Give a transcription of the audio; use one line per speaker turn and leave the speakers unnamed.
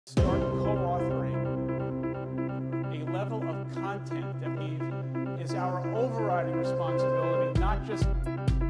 start co-authoring a level of content that is our overriding responsibility, not just